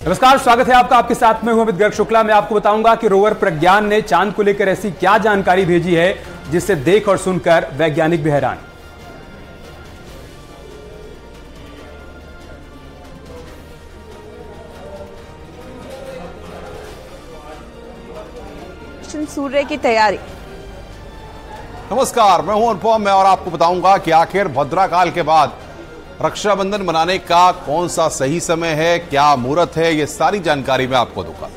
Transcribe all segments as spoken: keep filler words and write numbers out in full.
नमस्कार, स्वागत है आपका। आपके साथ में हूं अमित गर्ग शुक्ला। मैं आपको बताऊंगा कि रोवर प्रज्ञान ने चांद को लेकर ऐसी क्या जानकारी भेजी है जिसे देख और सुनकर वैज्ञानिक भी हैरान। सूर्य की तैयारी। नमस्कार, मैं हूं अनुपम मैं और आपको बताऊंगा कि आखिर भद्रा काल के बाद रक्षाबंधन मनाने का कौन सा सही समय है, क्या मुहूर्त है, ये सारी जानकारी मैं आपको दूंगा।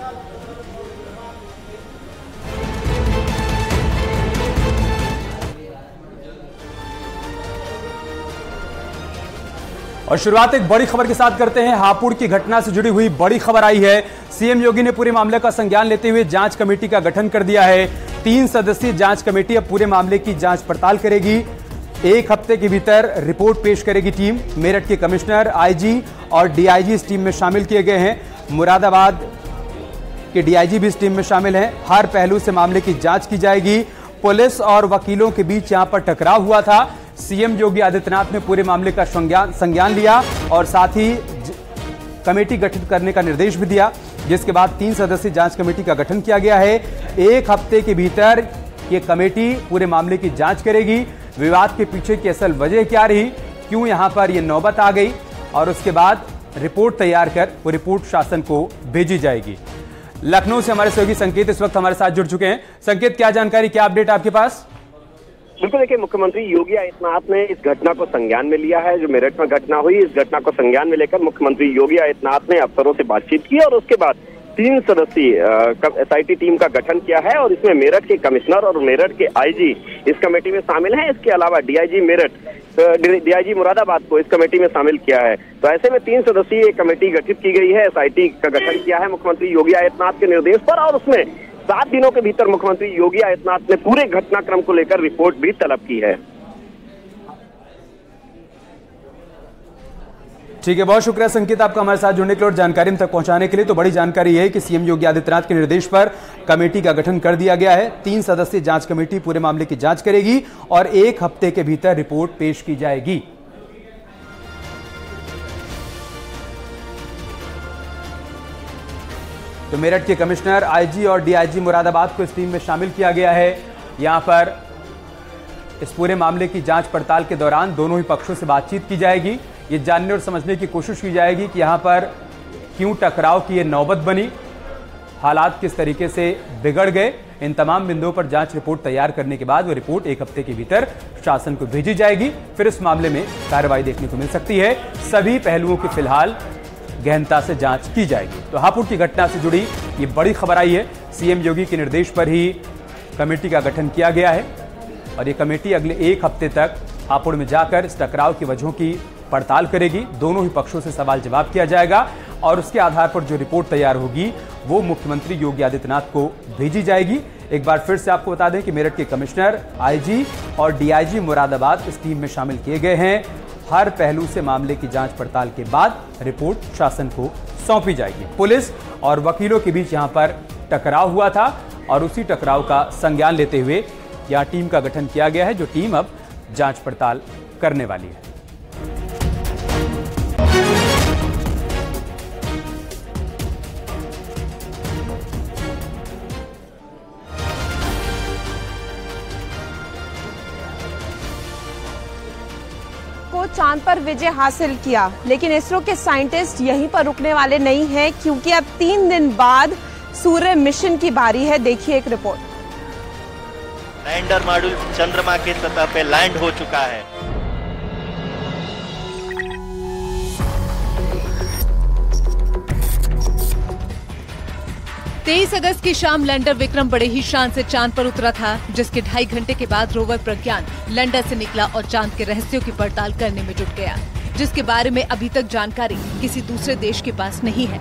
और शुरुआत एक बड़ी खबर के साथ करते हैं। हापुड़ की घटना से जुड़ी हुई बड़ी खबर आई है। सीएम योगी ने पूरे मामले का संज्ञान लेते हुए जांच कमेटी का गठन कर दिया है। तीन सदस्यीय जांच कमेटी अब पूरे मामले की जांच पड़ताल करेगी। एक हफ्ते के भीतर रिपोर्ट पेश करेगी टीम। मेरठ के कमिश्नर, आईजी और डीआईजी इस टीम में शामिल किए गए हैं। मुरादाबाद के डीआईजी भी इस टीम में शामिल हैं। हर पहलू से मामले की जांच की जाएगी। पुलिस और वकीलों के बीच यहां पर टकराव हुआ था। सीएम योगी आदित्यनाथ ने पूरे मामले का संज्ञान लिया और साथ ही कमेटी गठित करने का निर्देश भी दिया, जिसके बाद तीन सदस्यीय जांच कमेटी का गठन किया गया है। एक हफ्ते के भीतर यह कमेटी पूरे मामले की जांच करेगी। विवाद के पीछे की असल वजह क्या रही, क्यों यहां पर यह नौबत आ गई, और उसके बाद रिपोर्ट तैयार कर वो रिपोर्ट शासन को भेजी जाएगी। लखनऊ से हमारे सहयोगी संकेत इस वक्त हमारे साथ जुड़ चुके हैं। संकेत, क्या जानकारी, क्या अपडेट आपके पास? बिल्कुल, देखिए, मुख्यमंत्री योगी आदित्यनाथ ने इस घटना को संज्ञान में लिया है। जो मेरठ में घटना हुई, इस घटना को संज्ञान में लेकर मुख्यमंत्री योगी आदित्यनाथ ने अफसरों से बातचीत की और उसके बाद तीन सदस्यीय एसआईटी टीम का गठन किया है और इसमें मेरठ के कमिश्नर और मेरठ के आईजी इस कमेटी में शामिल हैं। इसके अलावा डीआईजी मेरठ, डीआईजी मुरादाबाद को इस कमेटी में शामिल किया है। तो ऐसे में तीन सदस्यीय कमेटी गठित की गई है, एसआईटी का गठन किया है मुख्यमंत्री योगी आदित्यनाथ के निर्देश पर, और उसमें सात दिनों के भीतर मुख्यमंत्री योगी आदित्यनाथ ने पूरे घटनाक्रम को लेकर रिपोर्ट भी तलब की है। ठीक है, बहुत शुक्रिया संकेत आपका हमारे साथ जुड़ने के लिए और जानकारी हम तक पहुंचाने के लिए। तो बड़ी जानकारी है कि सीएम योगी आदित्यनाथ के निर्देश पर कमेटी का गठन कर दिया गया है। तीन सदस्यीय जांच कमेटी पूरे मामले की जांच करेगी और एक हफ्ते के भीतर रिपोर्ट पेश की जाएगी। तो मेरठ के कमिश्नर, आईजी और डीआईजी मुरादाबाद को इस टीम में शामिल किया गया है। यहां पर इस पूरे मामले की जांच पड़ताल के दौरान दोनों ही पक्षों से बातचीत की जाएगी। ये जानने और समझने की कोशिश की जाएगी कि यहां पर क्यों टकराव की ये नौबत बनी, हालात किस तरीके से बिगड़ गए। इन तमाम बिंदुओं पर जांच रिपोर्ट तैयार करने के बाद वो रिपोर्ट एक हफ्ते के भीतर शासन को भेजी जाएगी। फिर इस मामले में कार्रवाई देखने को मिल सकती है। सभी पहलुओं की फिलहाल गहनता से जांच की जाएगी। तो हापुड़ की घटना से जुड़ी ये बड़ी खबर आई है। सीएम योगी के निर्देश पर ही कमेटी का गठन किया गया है और ये कमेटी अगले एक हफ्ते तक हापुड़ में जाकर इस टकराव की वजहों की पड़ताल करेगी। दोनों ही पक्षों से सवाल जवाब किया जाएगा और उसके आधार पर जो रिपोर्ट तैयार होगी वो मुख्यमंत्री योगी आदित्यनाथ को भेजी जाएगी। एक बार फिर से आपको बता दें कि मेरठ के कमिश्नर, आईजी और डीआईजी मुरादाबाद इस टीम में शामिल किए गए हैं। हर पहलू से मामले की जांच पड़ताल के बाद रिपोर्ट शासन को सौंपी जाएगी। पुलिस और वकीलों के बीच यहां पर टकराव हुआ था और उसी टकराव का संज्ञान लेते हुए यहां टीम का गठन किया गया है, जो टीम अब जांच पड़ताल करने वाली है। चांद पर विजय हासिल किया, लेकिन इसरो के साइंटिस्ट यहीं पर रुकने वाले नहीं हैं, क्योंकि अब तीन दिन बाद सूर्य मिशन की बारी है। देखिए एक रिपोर्ट। लैंडर मॉड्यूल चंद्रमा की सतह पे लैंड हो चुका है। तेईस अगस्त की शाम लैंडर विक्रम बड़े ही शान से चांद पर उतरा था, जिसके ढाई घंटे के बाद रोवर प्रज्ञान लैंडर से निकला और चांद के रहस्यों की पड़ताल करने में जुट गया, जिसके बारे में अभी तक जानकारी किसी दूसरे देश के पास नहीं है।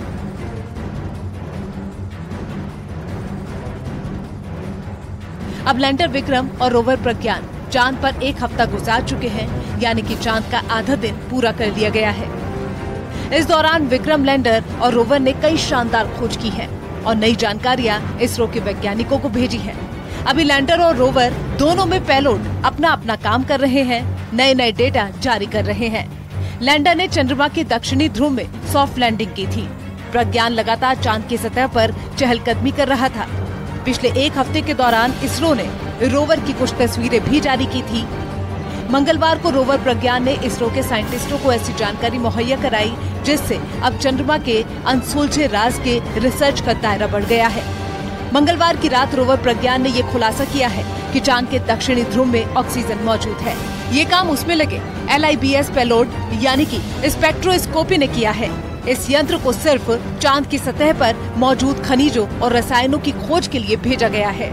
अब लैंडर विक्रम और रोवर प्रज्ञान चांद पर एक हफ्ता गुजार चुके हैं, यानी कि चांद का आधा दिन पूरा कर लिया गया है। इस दौरान विक्रम लैंडर और रोवर ने कई शानदार खोज की है और नई जानकारियां इसरो के वैज्ञानिकों को भेजी है। अभी लैंडर और रोवर दोनों में पेलोड अपना अपना काम कर रहे हैं, नए नए डेटा जारी कर रहे हैं। लैंडर ने चंद्रमा के दक्षिणी ध्रुव में सॉफ्ट लैंडिंग की थी। प्रज्ञान लगातार चांद की सतह पर चहलकदमी कर रहा था। पिछले एक हफ्ते के दौरान इसरो ने रोवर की कुछ तस्वीरें भी जारी की थी। मंगलवार को रोवर प्रज्ञान ने इसरो के साइंटिस्टों को ऐसी जानकारी मुहैया कराई जिससे अब चंद्रमा के अनसुलझे राज के रिसर्च का दायरा बढ़ गया है। मंगलवार की रात रोवर प्रज्ञान ने ये खुलासा किया है कि चांद के दक्षिणी ध्रुव में ऑक्सीजन मौजूद है। ये काम उसमें लगे L I B S payload यानी कि स्पेक्ट्रोस्कोपी ने किया है। इस यंत्र को सिर्फ चांद की सतह पर मौजूद खनिजों और रसायनों की खोज के लिए भेजा गया है।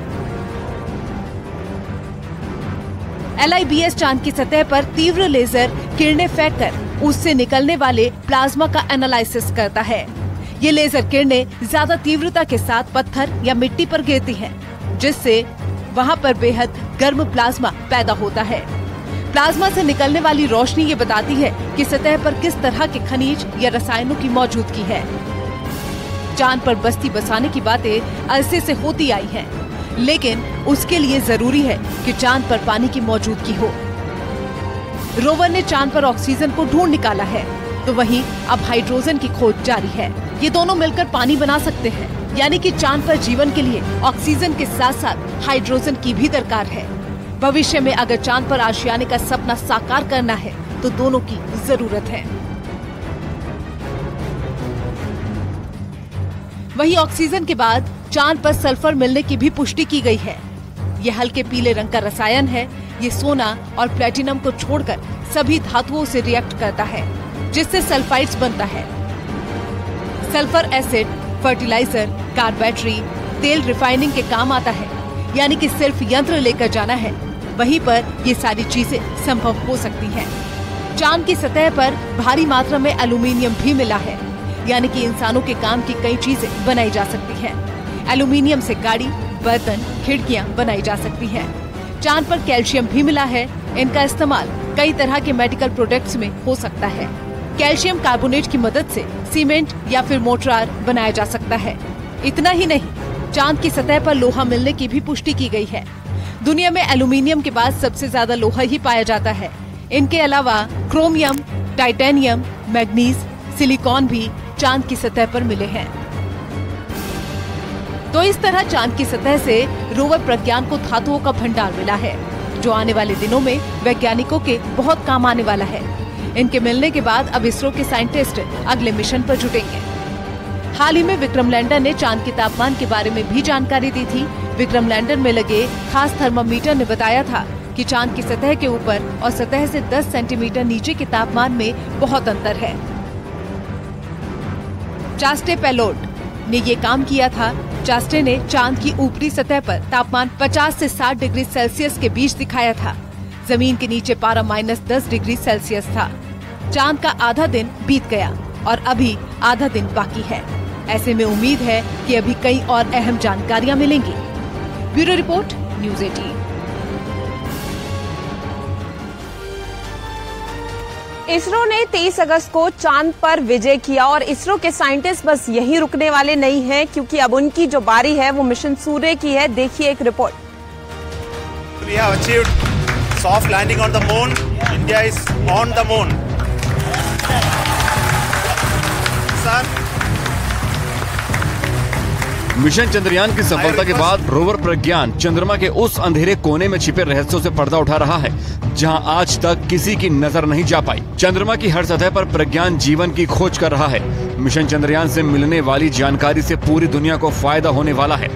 एल आई बी एस चांद की सतह पर तीव्र लेजर किरणें फेंक कर उससे निकलने वाले प्लाज्मा का एनालिसिस करता है। ये लेजर किरणें ज्यादा तीव्रता के साथ पत्थर या मिट्टी पर गिरती हैं, जिससे वहाँ पर बेहद गर्म प्लाज्मा पैदा होता है। प्लाज्मा से निकलने वाली रोशनी ये बताती है कि सतह पर किस तरह के खनिज या रसायनों की मौजूदगी है। चांद पर बस्ती बसाने की बातें अरसे से होती आई हैं, लेकिन उसके लिए जरूरी है कि चांद पर पानी की मौजूदगी हो। रोवर ने चांद पर ऑक्सीजन को ढूंढ निकाला है, तो वहीं अब हाइड्रोजन की खोज जारी है। ये दोनों मिलकर पानी बना सकते हैं, यानी कि चांद पर जीवन के लिए ऑक्सीजन के साथ साथ हाइड्रोजन की भी दरकार है। भविष्य में अगर चांद पर आशियाने का सपना साकार करना है तो दोनों की जरूरत है। वहीं ऑक्सीजन के बाद चांद पर सल्फर मिलने की भी पुष्टि की गई है। यह हल्के पीले रंग का रसायन है। ये सोना और प्लेटिनम को छोड़कर सभी धातुओं से रिएक्ट करता है, जिससे सल्फाइड्स बनता है। Sulphur acid fertiliser, car battery, तेल रिफाइनिंग के काम आता है। यानी कि सिर्फ यंत्र लेकर जाना है, वहीं पर ये सारी चीजें संभव हो सकती हैं। चांद की सतह पर भारी मात्रा में एल्यूमीनियम भी मिला है, यानी कि इंसानों के काम की कई चीजें बनाई जा सकती हैं। एल्यूमीनियम से गाड़ी, बर्तन, खिड़कियां बनाई जा सकती हैं। चांद पर कैल्शियम भी मिला है। इनका इस्तेमाल कई तरह के मेडिकल प्रोडक्ट्स में हो सकता है। कैल्शियम कार्बोनेट की मदद से सीमेंट या फिर मोर्टार बनाया जा सकता है। इतना ही नहीं, चांद की सतह पर लोहा मिलने की भी पुष्टि की गई है। दुनिया में एल्यूमीनियम के बाद सबसे ज्यादा लोहा ही पाया जाता है। इनके अलावा क्रोमियम, टाइटेनियम, मैग्नीज, सिलिकॉन भी चांद की सतह पर मिले हैं। तो इस तरह चांद की सतह से रोवर प्रज्ञान को धातुओं का भंडार मिला है, जो आने वाले दिनों में वैज्ञानिकों के बहुत काम आने वाला है। इनके मिलने के बाद अब इसरो के साइंटिस्ट अगले मिशन पर जुटेंगे। हाल ही में विक्रम लैंडर ने चांद के तापमान के बारे में भी जानकारी दी थी। विक्रम लैंडर में लगे खास थर्मामीटर ने बताया था कि चांद की सतह के ऊपर और सतह से दस सेंटीमीटर नीचे के तापमान में बहुत अंतर है। चास्टे पेलोड ने ये काम किया था। चास्टे ने चांद की ऊपरी सतह पर तापमान पचास से साठ डिग्री सेल्सियस के बीच दिखाया था। जमीन के नीचे पारा माइनस दस डिग्री सेल्सियस था। चांद का आधा दिन बीत गया और अभी आधा दिन बाकी है। ऐसे में उम्मीद है कि अभी कई और अहम जानकारियां मिलेंगी। ब्यूरो रिपोर्ट, न्यूज़ अठारह। इसरो ने तेईस अगस्त को चांद पर विजय किया और इसरो के साइंटिस्ट बस यहीं रुकने वाले नहीं हैं, क्योंकि अब उनकी जो बारी है वो मिशन सूर्य की है। देखिए एक report. We have achieved soft landing on the moon. India is on the moon. Sir. Mission Chandrayaan की सफलता के बाद रोवर प्रज्ञान चंद्रमा के उस अंधेरे कोने में छिपे रहस्यों से पर्दा उठा रहा है, जहां आज तक किसी की नजर नहीं जा पाई। चंद्रमा की हर सतह पर प्रज्ञान जीवन की खोज कर रहा है। मिशन चंद्रयान से मिलने वाली जानकारी से पूरी दुनिया को फायदा होने वाला है।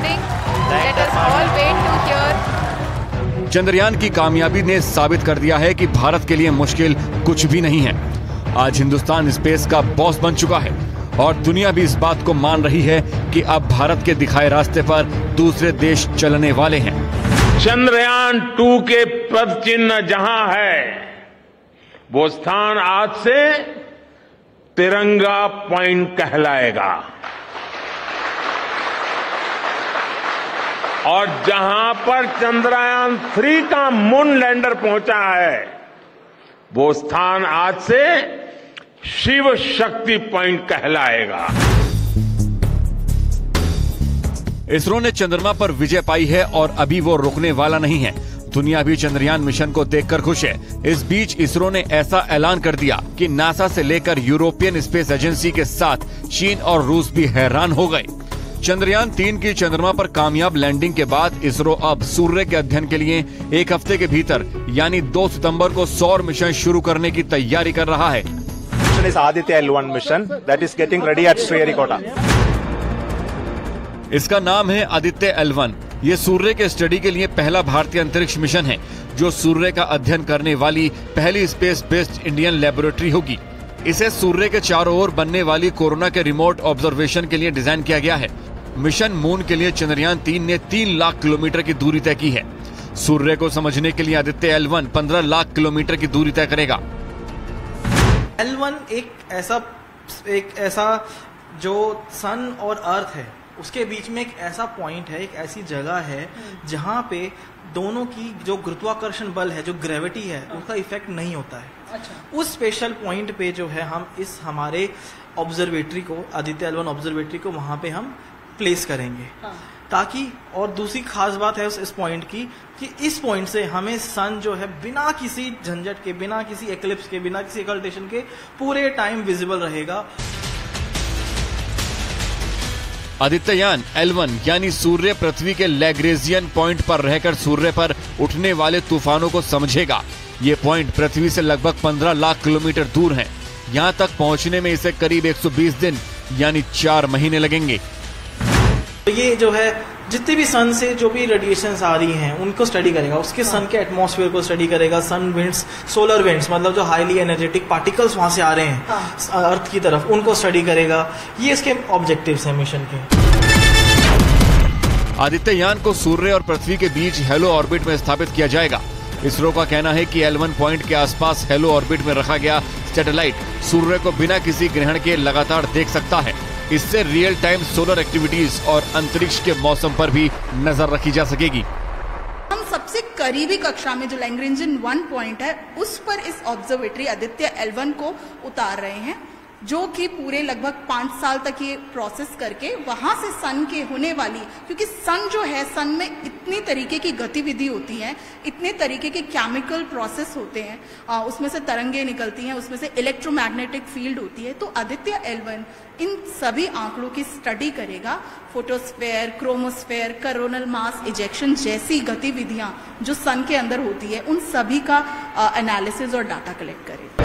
चंद्रयान की कामयाबी ने साबित कर दिया है कि भारत के लिए मुश्किल कुछ भी नहीं है। आज हिंदुस्तान स्पेस का बॉस बन चुका है और दुनिया भी इस बात को मान रही है कि अब भारत के दिखाए रास्ते पर दूसरे देश चलने वाले हैं। चंद्रयान टू के पद चिन्ह जहां है, वो स्थान आज से तिरंगा पॉइंट कहलाएगा। और जहां पर चंद्रयान थ्री का मून लैंडर पहुंचा है, वो स्थान आज से शिव शक्ति पॉइंट कहलाएगा। इसरो ने चंद्रमा पर विजय पाई है और अभी वो रुकने वाला नहीं है। दुनिया भी चंद्रयान मिशन को देखकर खुश है। इस बीच इसरो ने ऐसा ऐलान कर दिया कि नासा से लेकर यूरोपियन स्पेस एजेंसी के साथ चीन और रूस भी हैरान हो गए। चंद्रयान तीन की चंद्रमा पर कामयाब लैंडिंग के बाद इसरो अब सूर्य के अध्ययन के लिए एक हफ्ते के भीतर यानी दो सितंबर को सौर मिशन शुरू करने की तैयारी कर रहा है। Is Aditya L one mission that is getting ready at Sriharikota. इसका नाम है आदित्य एल वन। ये सूर्य के स्टडी के लिए पहला भारतीय अंतरिक्ष मिशन है जो सूर्य का अध्ययन करने वाली पहली स्पेस बेस्ड इंडियन लेबोरेटरी होगी। इसे सूर्य के चारों ओर बनने वाली कोरोना के रिमोट ऑब्जर्वेशन के लिए डिजाइन किया गया है। मिशन मून के लिए चंद्रयान तीन ने तीन लाख किलोमीटर की दूरी तय की है। सूर्य को समझने के लिए आदित्य एल वन पंद्रह लाख किलोमीटर की दूरी तय करेगा। एल वन एक ऐसा एक ऐसा जो सन और अर्थ है उसके बीच में एक ऐसा पॉइंट है, एक ऐसी जगह है जहाँ पे दोनों की जो गुरुत्वाकर्षण बल है, जो ग्रेविटी है, उसका इफेक्ट नहीं होता है। अच्छा। उस स्पेशल पॉइंट पे जो है हम इस हमारे ऑब्जर्वेटरी को, आदित्य एल वन ऑब्जर्वेटरी को वहाँ पे हम प्लेस करेंगे। हाँ। ताकि, और दूसरी खास बात है उस इस पॉइंट की कि इस पॉइंट से हमें सन जो है बिना किसी झंझट के, बिना किसी एक्लिप्स के, बिना किसी एक्सल्टेशन के पूरे टाइम विजिबल रहेगा। आदित्ययान एल वन यानी सूर्य पृथ्वी के लैग्रेजियन पॉइंट पर रहकर सूर्य पर उठने वाले तूफानों को समझेगा। ये पॉइंट पृथ्वी से लगभग पंद्रह लाख किलोमीटर दूर है। यहाँ तक पहुँचने में इसे करीब एक सौ बीस दिन यानी चार महीने लगेंगे। तो ये जो है जितनी भी सन से जो भी रेडिएशंस आ रही हैं उनको स्टडी करेगा, उसके सन के एटमॉस्फेयर को स्टडी करेगा, सन विंड्स, सोलर विंड्स, मतलब जो हाईली एनर्जेटिक पार्टिकल्स वहां से आ रहे हैं हाँ। अर्थ की तरफ, उनको स्टडी करेगा। ये इसके ऑब्जेक्टिव्स हैं मिशन के। आदित्ययान को सूर्य और पृथ्वी के बीच हेलो ऑर्बिट में स्थापित किया जाएगा। इसरो का कहना है कि एल वन पॉइंट के आसपास हेलो ऑर्बिट में रखा गया सैटेलाइट सूर्य को बिना किसी ग्रहण के लगातार देख सकता है। इससे रियल टाइम सोलर एक्टिविटीज और अंतरिक्ष के मौसम पर भी नजर रखी जा सकेगी। हम सबसे करीबी कक्षा में जो लैग्रेंजियन वन पॉइंट है उस पर इस ऑब्जर्वेटरी आदित्य एल वन को उतार रहे हैं, जो कि पूरे लगभग पांच साल तक ये प्रोसेस करके वहां से सन के होने वाली, क्योंकि सन जो है, सन में इतनी तरीके की गतिविधि होती है, इतने तरीके के केमिकल प्रोसेस होते हैं, आ, उसमें से तरंगे निकलती हैं, उसमें से इलेक्ट्रोमैग्नेटिक फील्ड होती है। तो आदित्य एल वन इन सभी आंकड़ों की स्टडी करेगा। Photosphere, chromosphere, coronal mass ejection जैसी गतिविधियां जो सन के अंदर होती है उन सभी का एनालिसिस और डाटा कलेक्ट करेगा।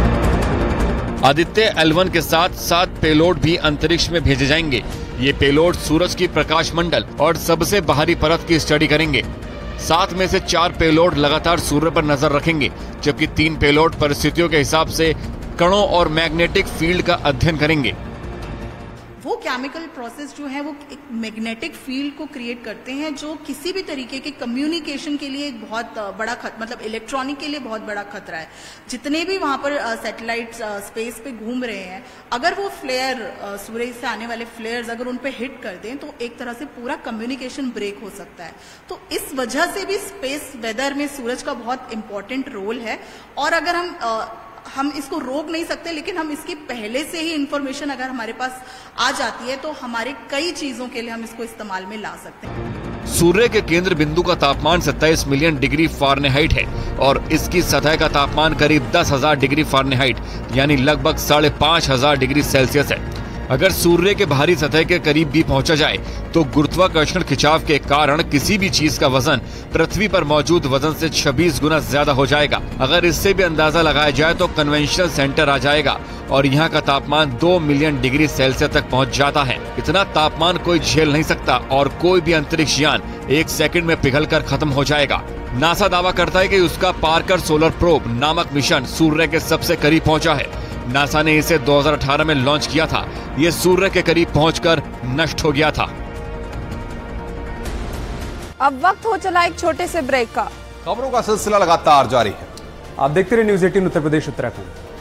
आदित्य एल वन के साथ सात पेलोड भी अंतरिक्ष में भेजे जाएंगे। ये पेलोड सूरज की प्रकाश मंडल और सबसे बाहरी परत की स्टडी करेंगे। सात में से चार पेलोड लगातार सूर्य पर नजर रखेंगे, जबकि तीन पेलोड परिस्थितियों के हिसाब से कणों और मैग्नेटिक फील्ड का अध्ययन करेंगे। वो केमिकल प्रोसेस जो है वो एक मैग्नेटिक फील्ड को क्रिएट करते हैं, जो किसी भी तरीके के कम्युनिकेशन के लिए एक बहुत बड़ा खत मतलब इलेक्ट्रॉनिक के लिए बहुत बड़ा खतरा है। जितने भी वहां पर सैटेलाइट स्पेस पे घूम रहे हैं, अगर वो फ्लेयर, सूर्य से आने वाले फ्लेयर्स अगर उन पे हिट कर दें तो एक तरह से पूरा कम्युनिकेशन ब्रेक हो सकता है। तो इस वजह से भी स्पेस वेदर में सूरज का बहुत इंपॉर्टेंट रोल है। और अगर हम आ, हम इसको रोक नहीं सकते, लेकिन हम इसकी पहले से ही इंफॉर्मेशन अगर हमारे पास आ जाती है तो हमारे कई चीजों के लिए हम इसको इस्तेमाल में ला सकते हैं। सूर्य के केंद्र बिंदु का तापमान सत्ताईस मिलियन डिग्री फारेनहाइट है और इसकी सतह का तापमान करीब दस हजार डिग्री फारेनहाइट यानी लगभग साढ़े पांच हजार डिग्री सेल्सियस है। अगर सूर्य के बाहरी सतह के करीब भी पहुंचा जाए तो गुरुत्वाकर्षण खिंचाव के कारण किसी भी चीज का वजन पृथ्वी पर मौजूद वजन से छब्बीस गुना ज्यादा हो जाएगा। अगर इससे भी अंदाजा लगाया जाए तो कन्वेंशनल सेंटर आ जाएगा और यहाँ का तापमान दो मिलियन डिग्री सेल्सियस तक पहुँच जाता है। इतना तापमान कोई झेल नहीं सकता और कोई भी अंतरिक्ष यान एक सेकंड में पिघल कर खत्म हो जाएगा। नासा दावा करता है कि उसका पार्कर सोलर प्रोब नामक मिशन सूर्य के सबसे करीब पहुंचा है। नासा ने इसे दो हज़ार अठारह में लॉन्च किया था। ये सूर्य के करीब पहुंचकर नष्ट हो गया था। अब वक्त हो चला एक छोटे से ब्रेक का। खबरों का सिलसिला लगातार जारी है। आप देखते रहिए न्यूज़ अठारह उत्तर प्रदेश उत्तराखंड।